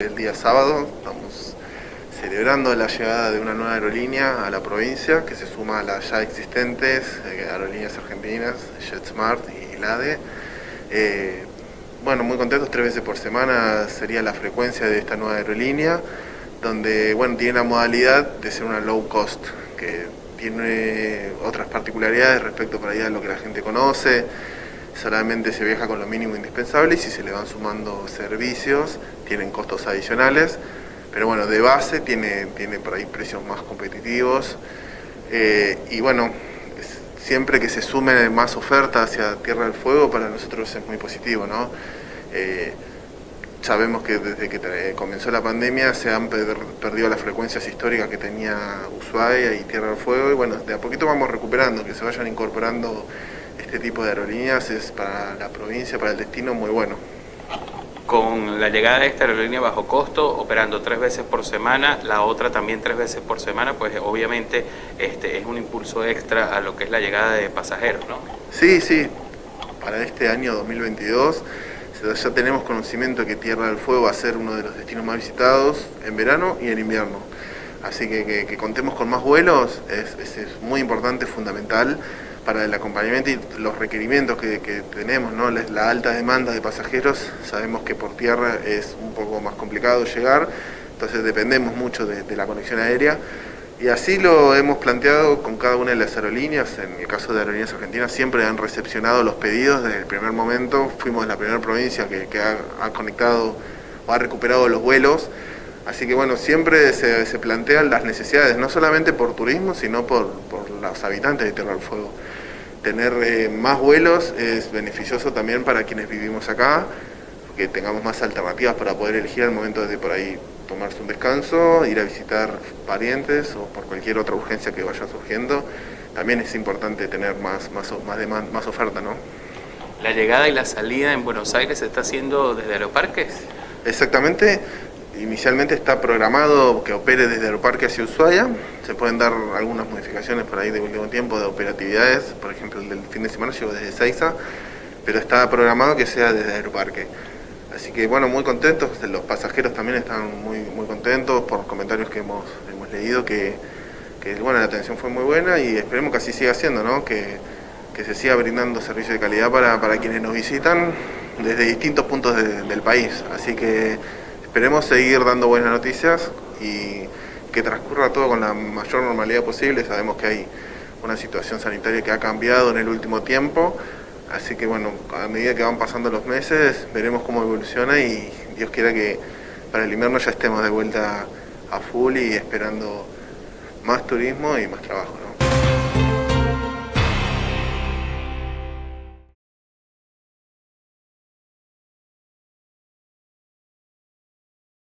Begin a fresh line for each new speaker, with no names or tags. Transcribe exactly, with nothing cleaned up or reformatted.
El día sábado estamos celebrando la llegada de una nueva aerolínea a la provincia que se suma a las ya existentes eh, aerolíneas argentinas, JetSmart y LADE. Eh, bueno, muy contentos, tres veces por semana sería la frecuencia de esta nueva aerolínea, donde bueno, tiene la modalidad de ser una low cost, que tiene otras particularidades respecto para allá de lo que la gente conoce. Solamente se viaja con lo mínimo indispensable y si se le van sumando servicios tienen costos adicionales, pero bueno, de base tiene, tiene por ahí precios más competitivos. Eh, y bueno, siempre que se sume más oferta hacia Tierra del Fuego para nosotros es muy positivo, ¿no? Eh, sabemos que desde que comenzó la pandemia se han perdido las frecuencias históricas que tenía Ushuaia y Tierra del Fuego, y bueno, de a poquito vamos recuperando, que se vayan incorporando este tipo de aerolíneas es para la provincia, para el destino, muy bueno.
Con la llegada de esta aerolínea bajo costo, operando tres veces por semana, la otra también tres veces por semana, pues obviamente este es un impulso extra a lo que es la llegada de pasajeros, ¿no?
Sí, sí, para este año dos mil veintidós ya tenemos conocimiento que Tierra del Fuego va a ser uno de los destinos más visitados en verano y en invierno. Así que que, que contemos con más vuelos es, es, es muy importante, fundamental para el acompañamiento y los requerimientos que, que tenemos, ¿no? La, la alta demanda de pasajeros, sabemos que por tierra es un poco más complicado llegar, entonces dependemos mucho de, de la conexión aérea, y así lo hemos planteado con cada una de las aerolíneas. En el caso de Aerolíneas Argentinas siempre han recepcionado los pedidos desde el primer momento, fuimos la primera provincia que, que ha, ha conectado o ha recuperado los vuelos. Así que bueno, siempre se, se plantean las necesidades, no solamente por turismo, sino por, por los habitantes de Tierra del Fuego. Tener eh, más vuelos es beneficioso también para quienes vivimos acá, que tengamos más alternativas para poder elegir al momento de por ahí tomarse un descanso, ir a visitar parientes o por cualquier otra urgencia que vaya surgiendo. También es importante tener más, más, más, demand, más oferta, ¿no?
¿La llegada y la salida en Buenos Aires se está haciendo desde Aeroparques?
Exactamente. Inicialmente está programado que opere desde Aeroparque hacia Ushuaia. Se pueden dar algunas modificaciones por ahí de último tiempo de operatividades, por ejemplo el del fin de semana llegó desde Ezeiza, pero está programado que sea desde Aeroparque. Así que bueno, muy contentos, los pasajeros también están muy, muy contentos por comentarios que hemos, hemos leído, que, que bueno, la atención fue muy buena y esperemos que así siga siendo, ¿no? Que, que se siga brindando servicio de calidad para, para quienes nos visitan desde distintos puntos de, del país. Así que esperemos seguir dando buenas noticias y que transcurra todo con la mayor normalidad posible. Sabemos que hay una situación sanitaria que ha cambiado en el último tiempo, así que bueno, a medida que van pasando los meses veremos cómo evoluciona y Dios quiera que para el invierno ya estemos de vuelta a full y esperando más turismo y más trabajo, ¿no?